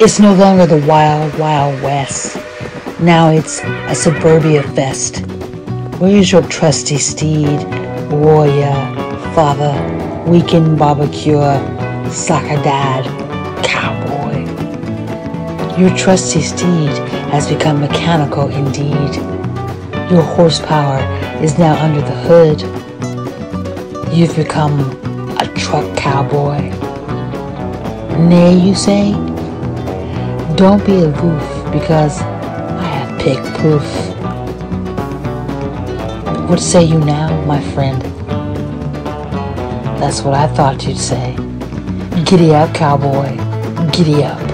It's no longer the wild, wild west. Now it's a suburbia fest. Where's your trusty steed, warrior, father, weekend barbecue, soccer dad, cowboy? Your trusty steed has become mechanical indeed. Your horsepower is now under the hood. You've become a truck cowboy. Nay, you say? Don't be aloof, because I have pig proof. What say you now, my friend? That's what I thought you'd say. Giddy up, cowboy. Giddy up.